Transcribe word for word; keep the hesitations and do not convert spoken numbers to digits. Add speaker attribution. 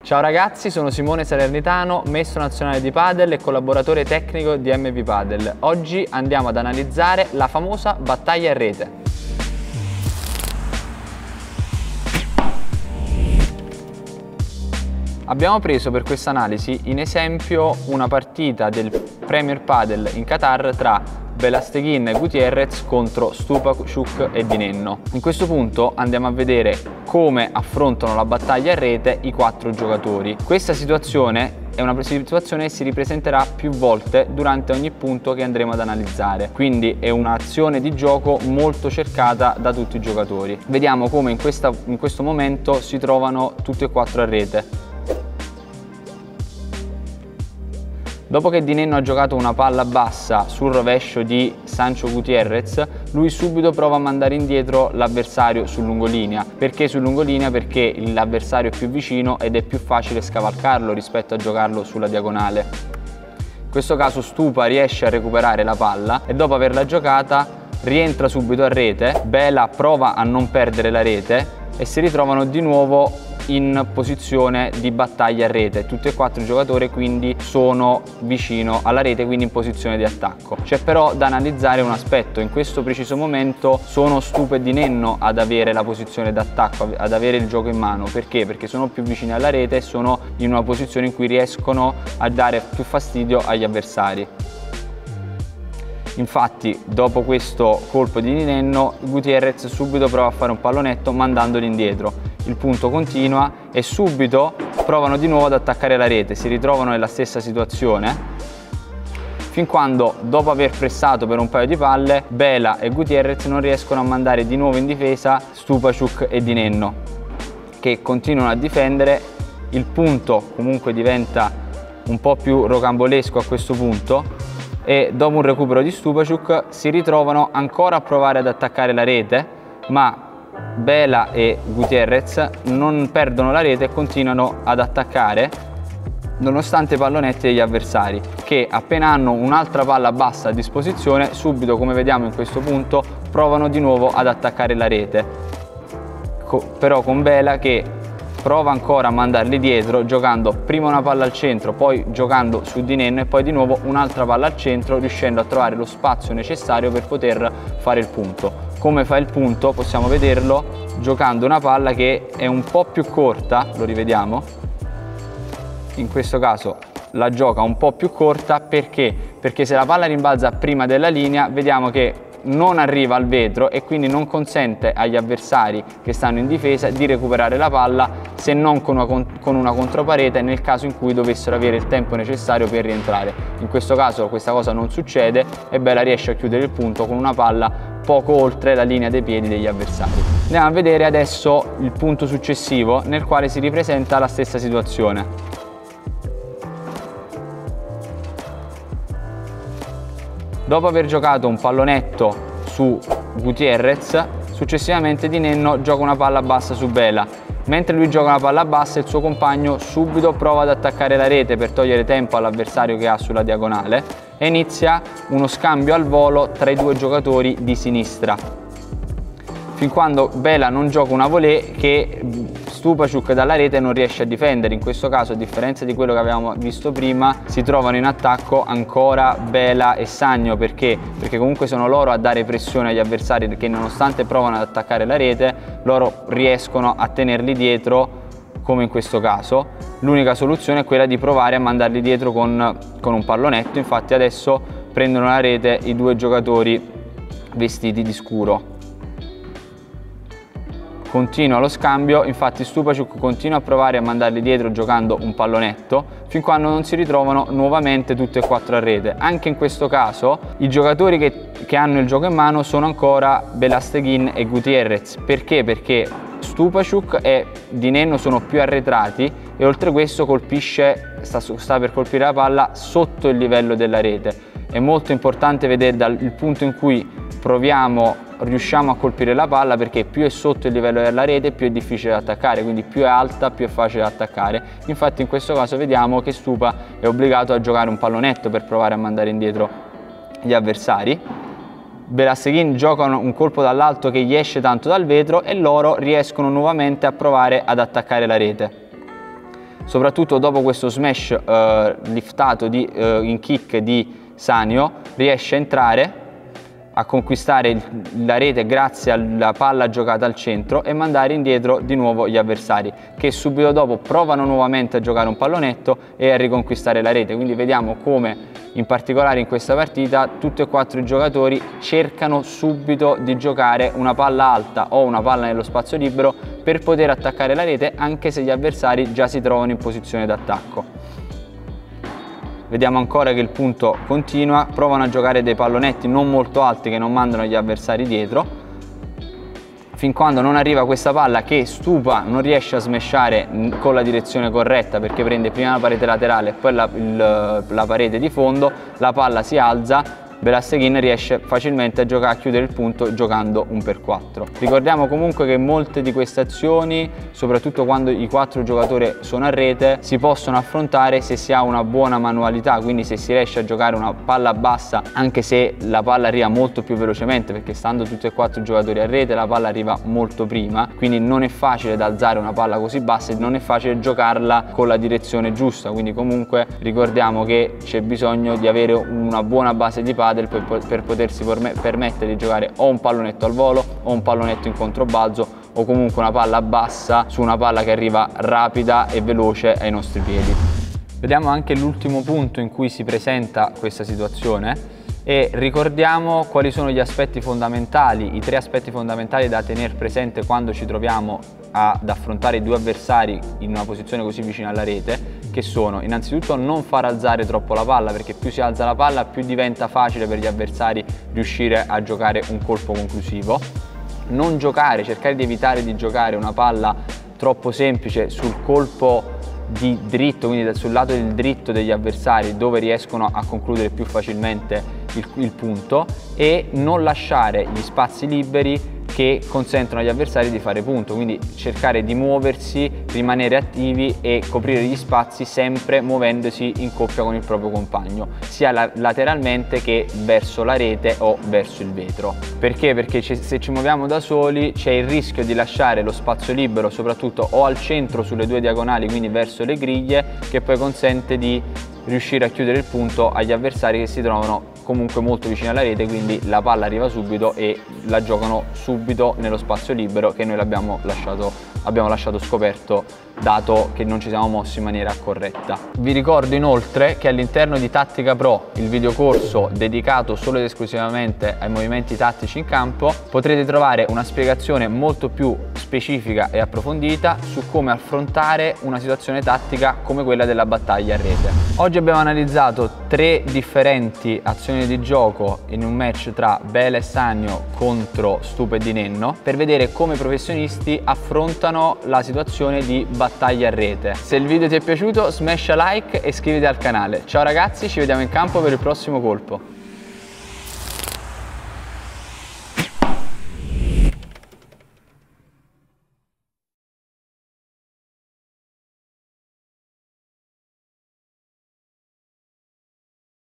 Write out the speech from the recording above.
Speaker 1: Ciao ragazzi, sono Simone Salernitano, maestro nazionale di padel e collaboratore tecnico di M V Padel. Oggi andiamo ad analizzare la famosa battaglia a rete. Abbiamo preso per questa analisi in esempio una partita del Premier Padel in Qatar tra Belasteghin e Gutierrez contro Stupacuk e Di Nenno. In questo punto andiamo a vedere come affrontano la battaglia a rete i quattro giocatori. Questa situazione è una situazione che si ripresenterà più volte durante ogni punto che andremo ad analizzare, quindi è un'azione di gioco molto cercata da tutti i giocatori. Vediamo come in, questa, in questo momento si trovano tutti e quattro a rete. Dopo che Di Nenno ha giocato una palla bassa sul rovescio di Sancho Gutierrez, lui subito prova a mandare indietro l'avversario sul lungolinea. Perché sul lungolinea? Perché l'avversario è più vicino ed è più facile scavalcarlo rispetto a giocarlo sulla diagonale. In questo caso Stupa riesce a recuperare la palla e dopo averla giocata rientra subito a rete. Bela prova a non perdere la rete e si ritrovano di nuovo in posizione di battaglia a rete. Tutti e quattro i giocatori quindi sono vicino alla rete, quindi in posizione di attacco. C'è però da analizzare un aspetto: in questo preciso momento sono Stupa e Di Nenno ad avere la posizione d'attacco, ad avere il gioco in mano. Perché? Perché sono più vicini alla rete e sono in una posizione in cui riescono a dare più fastidio agli avversari. Infatti dopo questo colpo di Di Nenno, Gutierrez subito prova a fare un pallonetto mandandolo indietro. Il punto continua e subito provano di nuovo ad attaccare la rete, si ritrovano nella stessa situazione fin quando, dopo aver pressato per un paio di palle, Bela e Gutierrez non riescono a mandare di nuovo in difesa Stupacuk e Di Nenno, che continuano a difendere. Il punto comunque diventa un po' più rocambolesco a questo punto e dopo un recupero di Stupacuk si ritrovano ancora a provare ad attaccare la rete, ma Bela e Gutierrez non perdono la rete e continuano ad attaccare nonostante i pallonetti degli avversari, che appena hanno un'altra palla bassa a disposizione subito, come vediamo in questo punto, provano di nuovo ad attaccare la rete. Co- però con Bela che prova ancora a mandarli dietro, giocando prima una palla al centro, poi giocando su Di Nenno e poi di nuovo un'altra palla al centro, riuscendo a trovare lo spazio necessario per poter fare il punto. Come fa il punto? Possiamo vederlo giocando una palla che è un po' più corta, lo rivediamo. In questo caso la gioca un po' più corta perché? Perché se la palla rimbalza prima della linea, vediamo che non arriva al vetro e quindi non consente agli avversari che stanno in difesa di recuperare la palla, se non con una, con una controparete nel caso in cui dovessero avere il tempo necessario per rientrare. In questo caso questa cosa non succede e Bela riesce a chiudere il punto con una palla poco oltre la linea dei piedi degli avversari. Andiamo a vedere adesso il punto successivo nel quale si ripresenta la stessa situazione. Dopo aver giocato un pallonetto su Gutierrez, successivamente Di Nenno gioca una palla bassa su Bela. Mentre lui gioca una palla bassa, il suo compagno subito prova ad attaccare la rete per togliere tempo all'avversario che ha sulla diagonale e inizia uno scambio al volo tra i due giocatori di sinistra, fin quando Bela non gioca una volée che Stupacuk dalla rete non riesce a difendere. In questo caso, a differenza di quello che avevamo visto prima, si trovano in attacco ancora Bela e Sagno. Perché? Perché comunque sono loro a dare pressione agli avversari, perché nonostante provano ad attaccare la rete, loro riescono a tenerli dietro come in questo caso. L'unica soluzione è quella di provare a mandarli dietro con, con un pallonetto. Infatti adesso prendono la rete i due giocatori vestiti di scuro. Continua lo scambio, infatti Stupacuk continua a provare a mandarli dietro giocando un pallonetto fin quando non si ritrovano nuovamente tutte e quattro a rete. Anche in questo caso i giocatori che, che hanno il gioco in mano sono ancora Belasteghin e Gutierrez. Perché? Perché Stupacuk e Di Nenno sono più arretrati e oltre questo colpisce, sta, sta per colpire la palla sotto il livello della rete. È molto importante vedere dal il punto in cui proviamo riusciamo a colpire la palla, perché più è sotto il livello della rete più è difficile da attaccare, quindi più è alta più è facile da attaccare. Infatti in questo caso vediamo che Stupa è obbligato a giocare un pallonetto per provare a mandare indietro gli avversari. Belasteghin giocano un colpo dall'alto che gli esce tanto dal vetro e loro riescono nuovamente a provare ad attaccare la rete. soprattutto dopo questo smash eh, liftato di, eh, in kick di Sanio, riesce a entrare a conquistare il, la rete grazie alla palla giocata al centro e mandare indietro di nuovo gli avversari, che subito dopo provano nuovamente a giocare un pallonetto e a riconquistare la rete. Quindi vediamo come in particolare in questa partita tutti e quattro i giocatori cercano subito di giocare una palla alta o una palla nello spazio libero per poter attaccare la rete, anche se gli avversari già si trovano in posizione d'attacco. Vediamo ancora che il punto continua, provano a giocare dei pallonetti non molto alti che non mandano gli avversari dietro, fin quando non arriva questa palla che Stupa non riesce a smashare con la direzione corretta, perché prende prima la parete laterale e poi la, il, la parete di fondo, la palla si alza, Velasteghin riesce facilmente a giocare a chiudere il punto giocando un per quattro. Ricordiamo comunque che molte di queste azioni, soprattutto quando i quattro giocatori sono a rete, si possono affrontare se si ha una buona manualità, quindi se si riesce a giocare una palla bassa, anche se la palla arriva molto più velocemente, perché stando tutti e quattro i giocatori a rete la palla arriva molto prima, quindi non è facile da alzare una palla così bassa e non è facile giocarla con la direzione giusta. Quindi comunque ricordiamo che c'è bisogno di avere una buona base di palla Per, per potersi permettere di giocare o un pallonetto al volo o un pallonetto in controbalzo o comunque una palla bassa su una palla che arriva rapida e veloce ai nostri piedi. Vediamo anche l'ultimo punto in cui si presenta questa situazione e ricordiamo quali sono gli aspetti fondamentali, i tre aspetti fondamentali da tenere presente quando ci troviamo ad affrontare i due avversari in una posizione così vicina alla rete, che sono innanzitutto non far alzare troppo la palla, perché più si alza la palla più diventa facile per gli avversari riuscire a giocare un colpo conclusivo. Non giocare, cercare di evitare di giocare una palla troppo semplice sul colpo di dritto, quindi sul lato del dritto degli avversari, dove riescono a concludere più facilmente il, il punto, e non lasciare gli spazi liberi che consentono agli avversari di fare punto, quindi cercare di muoversi, rimanere attivi e coprire gli spazi sempre muovendosi in coppia con il proprio compagno, sia la lateralmente che verso la rete o verso il vetro. Perché? Perché se ci muoviamo da soli c'è il rischio di lasciare lo spazio libero soprattutto o al centro sulle due diagonali, quindi verso le griglie, che poi consente di riuscire a chiudere il punto agli avversari che si trovano comunque molto vicino alla rete, quindi la palla arriva subito e la giocano subito nello spazio libero che noi l'abbiamo lasciato, abbiamo lasciato scoperto, dato che non ci siamo mossi in maniera corretta. Vi ricordo inoltre che all'interno di Tattica Pro, il videocorso dedicato solo ed esclusivamente ai movimenti tattici in campo, potrete trovare una spiegazione molto più specifica e approfondita su come affrontare una situazione tattica come quella della battaglia a rete. Oggi abbiamo analizzato tre differenti azioni di gioco in un match tra Bela e Sanio contro Stupa e Di Nenno, per vedere come i professionisti affrontano la situazione di battaglia a rete. Se il video ti è piaciuto, smasha like e iscriviti al canale. Ciao ragazzi, ci vediamo in campo per il prossimo colpo.